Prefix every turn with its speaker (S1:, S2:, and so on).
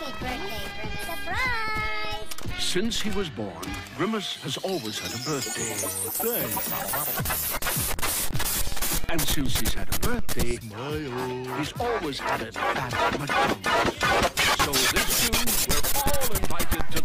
S1: birthday, Grimace. Surprise!
S2: Since he was born, Grimace has always had a birthday. And since he's had a birthday, he's always had it at McDonald's. So this June, we're all invited to